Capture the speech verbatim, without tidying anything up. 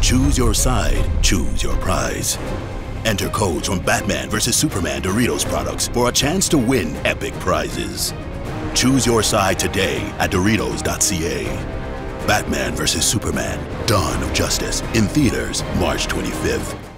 Choose your side, choose your prize. Enter codes from Batman versus Superman Doritos products for a chance to win epic prizes. Choose your side today at Doritos dot c a. Batman versus Superman, Dawn of Justice, in theaters March twenty-fifth.